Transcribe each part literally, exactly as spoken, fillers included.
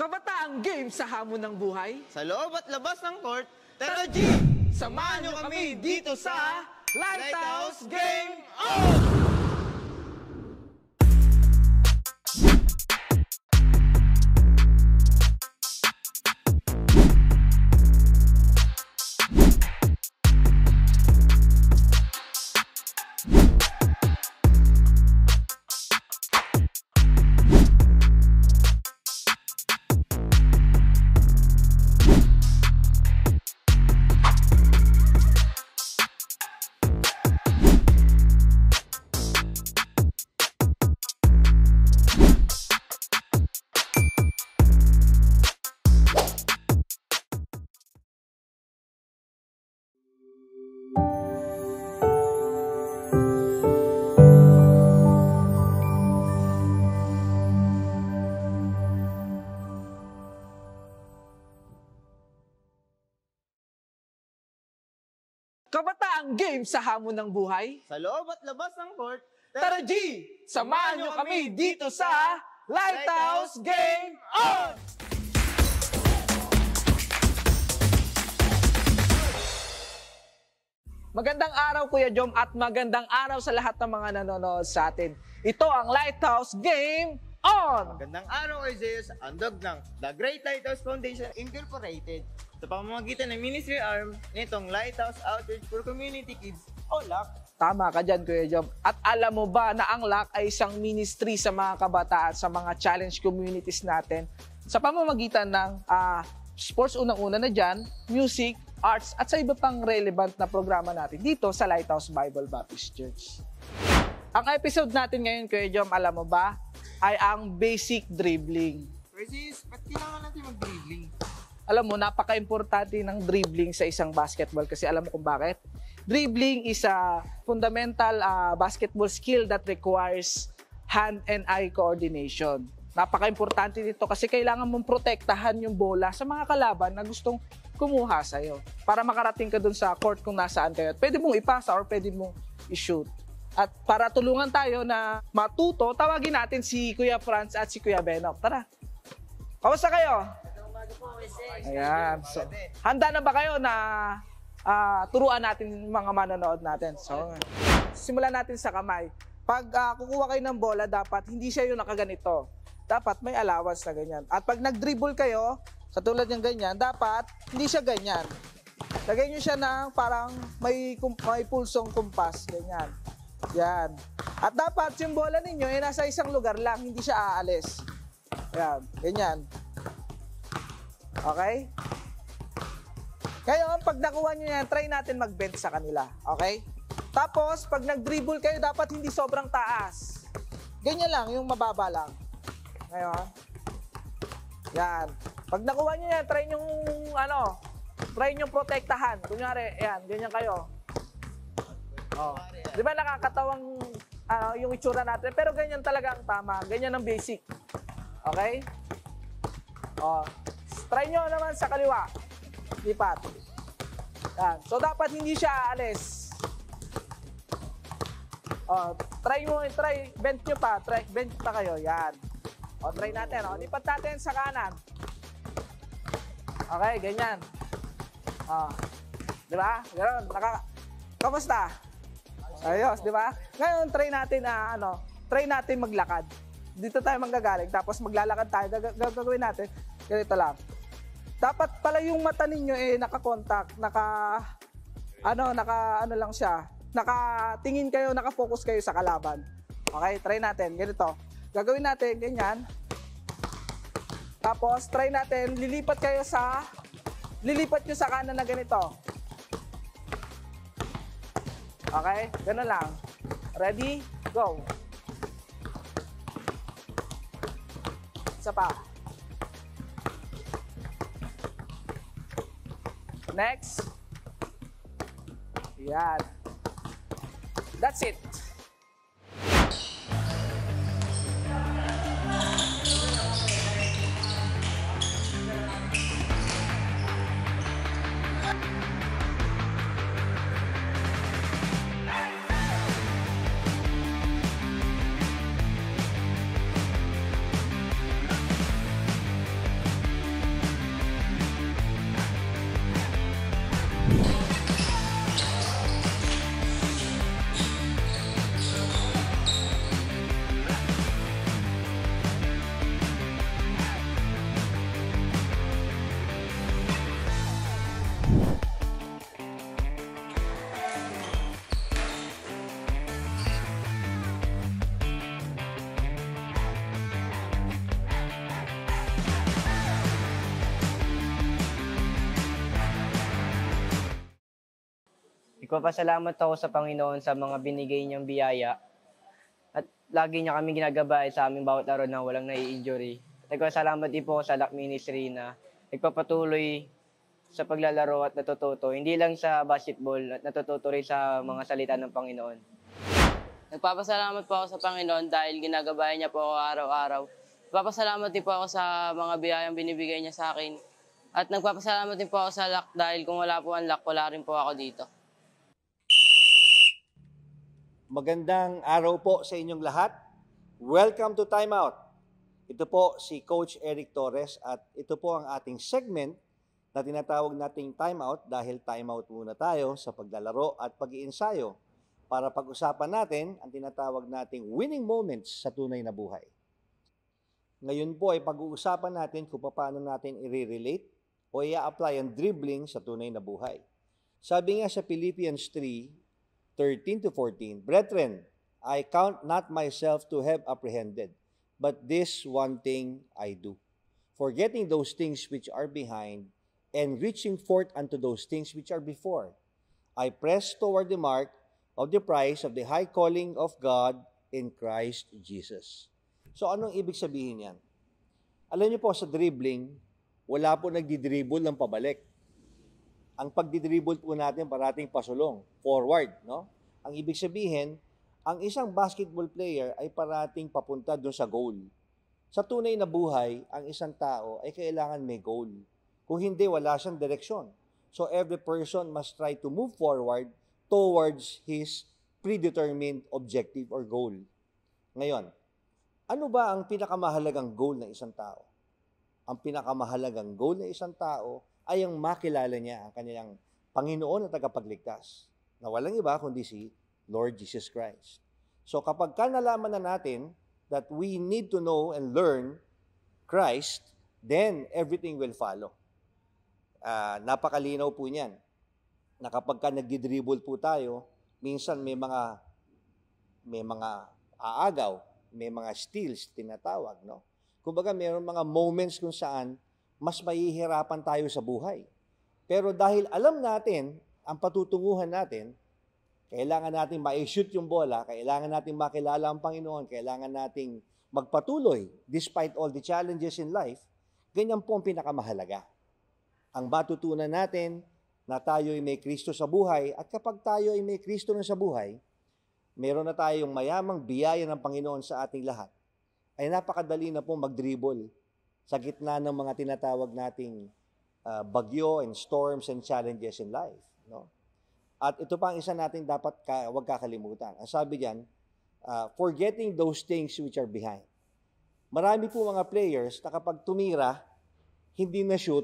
Kabataang game sa hamon ng buhay. Sa loob at labas ng court, Tara G! Samahan nyo kami dito sa Lighthouse Game On! Kabataang game sa hamon ng buhay. Sa loob at labas ng court, Tara G! Samahan nyo kami dito sa Lighthouse Game On! Magandang araw Kuya Jom at magandang araw sa lahat ng mga nanonood sa atin. Ito ang Lighthouse Game On! Magandang araw kay Zeus, andog ng The Great Lighthouse Foundation Incorporated sa pamamagitan ng Ministry Arm nitong Lighthouse Outreach for Community Kids o L A C. Tama ka dyan, Kuya Jom. At alam mo ba na ang L A C ay isang ministry sa mga kabataan, sa mga challenge communities natin sa pamamagitan ng uh, sports unang-una na dyan, music, arts, at sa iba pang relevant na programa natin dito sa Lighthouse Bible Baptist Church. Ang episode natin ngayon, Kuya Jom, alam mo ba, ay ang basic dribbling. Versus, ba't kailangan natin mag-dribbling? Alam mo, napaka-importante ng dribbling sa isang basketball kasi alam mo kung bakit? Dribbling is a fundamental uh, basketball skill that requires hand and eye coordination. Napaka-importante nito kasi kailangan mong protektahan yung bola sa mga kalaban na gustong kumuha sa'yo para makarating ka dun sa court kung nasaan kayo. Pwede mong ipasa or pwede mong i-shoot. At para tulungan tayo na matuto, tawagin natin si Kuya Franz at si Kuya Benok. Tara! Kamusta kayo? Ayan. So, handa na ba kayo na uh, turuan natin yung mga manonood natin? So, simulan natin sa kamay. Pag uh, kukuha kayo ng bola, dapat hindi siya yung nakaganito. Dapat may allowance na ganyan. At pag nag-dribble kayo, katulad ng ganyan, dapat hindi siya ganyan. Lagay nyo siya ng parang may, may pulsong kumpas. Ganyan. Yan. At dapat yung bola ninyo ay nasa isang lugar lang, hindi siya aalis. Yan. Ganyan. Okay? Ngayon, pag nakuha nyo yan, try natin mag-bend sa kanila. Okay? Tapos, pag nag-dribble kayo, dapat hindi sobrang taas. Ganyan lang, yung mababa lang. Ngayon. Yan. Pag nakuha nyo yan, try nyo, ano, try nyo protektahan. Kunyari, yan, ganyan kayo. Oh. Di ba nakakatawang ano, yung itsura natin? Pero ganyan talaga ang tama. Ganyan ang basic. Okay? Oh. Try nyo naman sa kaliwa. Lipat. Yan. So, dapat hindi siya aalis. Oh, try mo, try, bend nyo pa. Try, bend pa kayo. Yan. O, try natin. O, lipat natin sa kanan. Okay, ganyan. O. Di ba? Ganon. Naka... Kamusta? Ayos, di ba? Ngayon, try natin na, uh, ano, try natin maglakad. Dito tayo manggagaling. Tapos maglalakad tayo. Gagawin natin. Ganito lang. Dapat pala yung mata ninyo eh naka-contact, naka ano, naka ano lang siya. Nakatingin kayo, naka-focus kayo sa kalaban. Okay, try natin ganito. Gagawin natin ganyan. Tapos try natin lilipat kayo sa lilipat niyo sa kanan na ganito. Okay, ganun lang. Ready? Go. Isa pa. Next. Yan. That's it. Nagpapasalamat ako sa Panginoon sa mga binigay niyang biyaya at lagi niya kami ginagabay sa aming bawat araw na walang nai-injury. Nagpapasalamat din po ako sa L A C Ministry na nagpapatuloy sa paglalaro at natututo, hindi lang sa basketball at natututo rin sa mga salita ng Panginoon. Nagpapasalamat po ako sa Panginoon dahil ginagabayan niya po ako araw-araw. Nagpapasalamat din po ako sa mga biyayang binibigay niya sa akin. At nagpapasalamat din po ako sa L A C dahil kung wala po ang L A C, wala rin po ako dito. Magandang araw po sa inyong lahat. Welcome to Time Out. Ito po si Coach Eric Torres at ito po ang ating segment na tinatawag nating Time Out dahil time out muna tayo sa paglalaro at pag-iensayo para pag-usapan natin ang tinatawag nating winning moments sa tunay na buhay. Ngayon po ay pag-uusapan natin kung paano natin i-relate o i-apply ang dribbling sa tunay na buhay. Sabi nga sa Philippians three, thirteen to fourteen, Brethren, I count not myself to have apprehended, but this one thing I do, forgetting those things which are behind, and reaching forth unto those things which are before. I press toward the mark of the prize of the high calling of God in Christ Jesus. So anong ibig sabihin yan? Alam niyo po sa dribbling, wala po nagdi-dribble ng pabalik. Ang pagdi-dribble po natin parating pasulong, forward, no? Ang ibig sabihin, ang isang basketball player ay parating papunta doon sa goal. Sa tunay na buhay, ang isang tao ay kailangan may goal. Kung hindi, wala siyang direksyon. So every person must try to move forward towards his predetermined objective or goal. Ngayon, ano ba ang pinakamahalagang goal ng isang tao? Ang pinakamahalagang goal ng isang tao ay ang makilala niya ang kanyang Panginoon at tagapagligtas, na walang iba kundi si Lord Jesus Christ. So kapag ka nalaman na natin that we need to know and learn Christ, then everything will follow. Uh, napakalinaw po niyan, na kapag ka nagdi-dribble po tayo, minsan may mga may mga aagaw, may mga steals tinatawag, no? Kumbaga mayroong mga moments kung saan mas mahihirapan tayo sa buhay. Pero dahil alam natin ang patutunguhan natin, kailangan natin ma-shoot yung bola, kailangan natin makilala ang Panginoon, kailangan nating magpatuloy despite all the challenges in life, ganyan po ang pinakamahalaga. Ang matutunan natin na tayo ay may Kristo sa buhay, at kapag tayo ay may Kristo na sa buhay, meron na tayong mayamang biyaya ng Panginoon sa ating lahat, ay napakadali na po mag-dribble sa gitna ng mga tinatawag nating uh, bagyo and storms and challenges in life. No? At ito pa ang isa natin dapat ka, huwag kakalimutan. Ang sabi diyan, uh, forgetting those things which are behind. Marami po mga players na kapag tumira, hindi na shoot,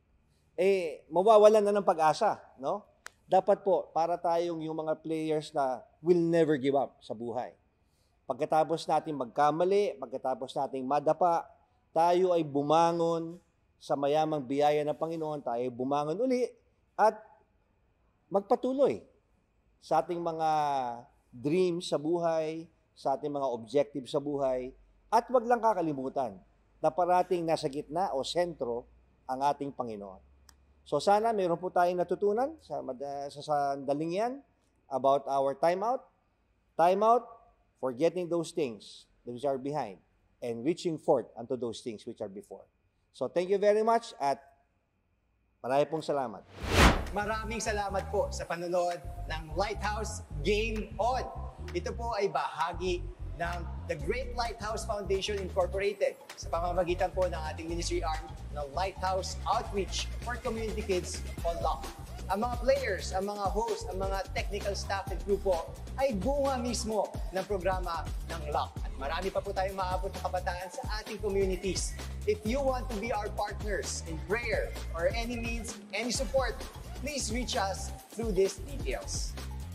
eh, mawawalan na ng pag-asa. No? Dapat po, para tayong yung mga players na will never give up sa buhay. Pagkatapos natin magkamali, pagkatapos nating madapa, tayo ay bumangon sa mayamang biyaya ng Panginoon, tayo ay bumangon uli at magpatuloy sa ating mga dreams sa buhay, sa ating mga objectives sa buhay, at wag lang kakalimutan na parating nasa gitna o sentro ang ating Panginoon. So sana mayroon po tayong natutunan sa, sa sandaling yan about our time out. Time out, forgetting those things which are behind and reaching forth unto those things which are before. So thank you very much at marami pong salamat. Maraming salamat po sa panonood ng Lighthouse Game On. Ito po ay bahagi ng The Great Lighthouse Foundation Incorporated sa pamamagitan po ng ating ministry arm ng Lighthouse Outreach for Community Kids o L O C. Ang mga players, ang mga hosts, ang mga technical staff and crew po ay bunga mismo ng programa ng L O C. At marami pa po tayong maabot na kabataan sa ating communities. If you want to be our partners in prayer or any means, any support, please reach us through these details.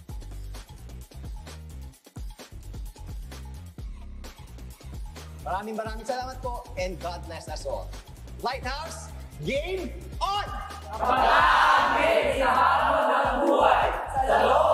Maraming maraming salamat po and God bless us all. Lighthouse, game on! Kapag-aamit sa hamon ng buhay sa loob